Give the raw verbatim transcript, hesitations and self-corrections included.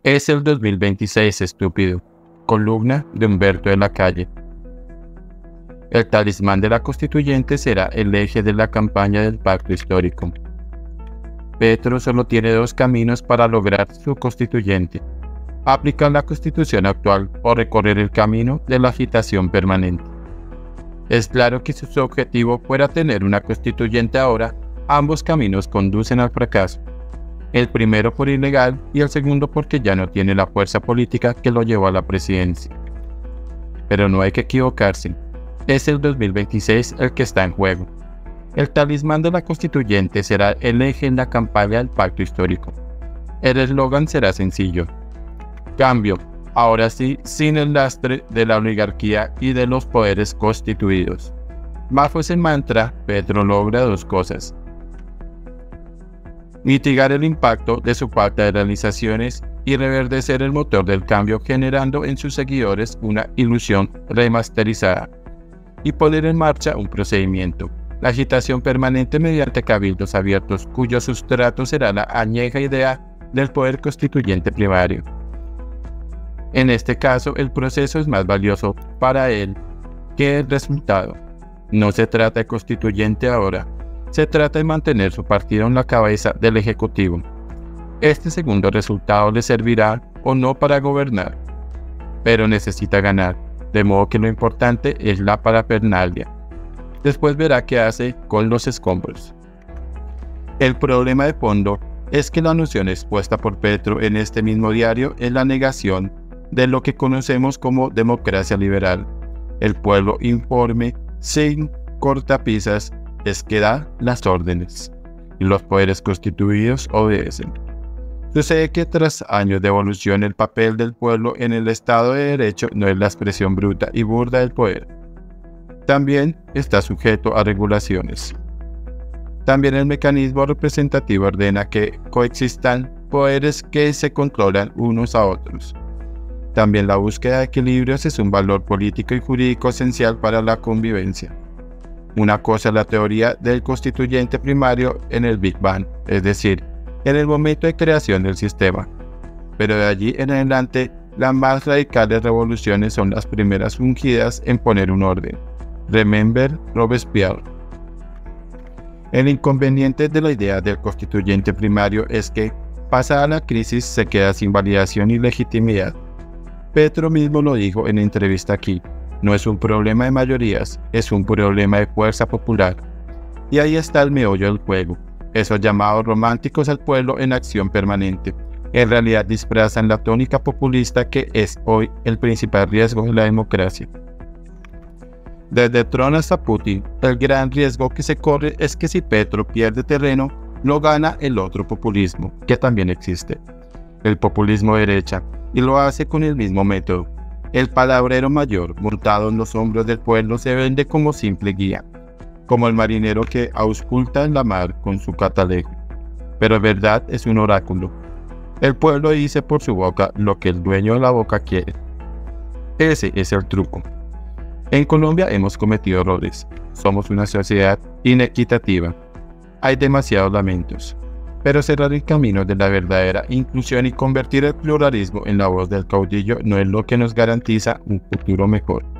Es el dos mil veintiséis, estúpido. Columna de Humberto de la Calle. El talismán de la constituyente será el eje de la campaña del pacto histórico. Petro solo tiene dos caminos para lograr su constituyente: aplicar la constitución actual o recorrer el camino de la agitación permanente. Es claro que si su objetivo fuera tener una constituyente ahora, ambos caminos conducen al fracaso. El primero por ilegal y el segundo porque ya no tiene la fuerza política que lo llevó a la presidencia. Pero no hay que equivocarse, es el dos mil veintiséis el que está en juego. El talismán de la constituyente será el eje en la campaña del pacto histórico. El eslogan será sencillo: cambio, ahora sí, sin el lastre de la oligarquía y de los poderes constituidos. Bajo ese mantra, Petro logra dos cosas: mitigar el impacto de su falta de realizaciones y reverdecer el motor del cambio, generando en sus seguidores una ilusión remasterizada, y poner en marcha un procedimiento, la agitación permanente mediante cabildos abiertos, cuyo sustrato será la añeja idea del poder constituyente primario. En este caso, el proceso es más valioso para él que el resultado. No se trata de constituyente ahora, se trata de mantener su partido en la cabeza del Ejecutivo. Este segundo resultado le servirá o no para gobernar, pero necesita ganar, de modo que lo importante es la parafernalia. Después verá qué hace con los escombros. El problema de fondo es que la noción expuesta por Petro en este mismo diario es la negación de lo que conocemos como democracia liberal. El pueblo informe, sin cortapisas, es que da las órdenes, y los poderes constituidos obedecen. Sucede que tras años de evolución, el papel del pueblo en el Estado de Derecho no es la expresión bruta y burda del poder. También está sujeto a regulaciones. También el mecanismo representativo ordena que coexistan poderes que se controlan unos a otros. También la búsqueda de equilibrios es un valor político y jurídico esencial para la convivencia. Una cosa es la teoría del constituyente primario en el Big Bang, es decir, en el momento de creación del sistema. Pero de allí en adelante, las más radicales revoluciones son las primeras ungidas en poner un orden. Remember Robespierre. El inconveniente de la idea del constituyente primario es que, pasada la crisis, se queda sin validación y legitimidad. Petro mismo lo dijo en entrevista aquí: no es un problema de mayorías, es un problema de fuerza popular. Y ahí está el meollo del juego. Esos llamados románticos al pueblo en acción permanente, en realidad disfrazan la tónica populista que es hoy el principal riesgo de la democracia. Desde Trump hasta Putin, el gran riesgo que se corre es que si Petro pierde terreno, lo gana el otro populismo, que también existe, el populismo de derecha, y lo hace con el mismo método. El palabrero mayor, montado en los hombros del pueblo, se vende como simple guía, como el marinero que ausculta en la mar con su catalejo, pero en verdad es un oráculo. El pueblo dice por su boca lo que el dueño de la boca quiere. Ese es el truco. En Colombia hemos cometido errores. Somos una sociedad inequitativa. Hay demasiados lamentos. Pero cerrar el camino de la verdadera inclusión y convertir el pluralismo en la voz del caudillo no es lo que nos garantiza un futuro mejor.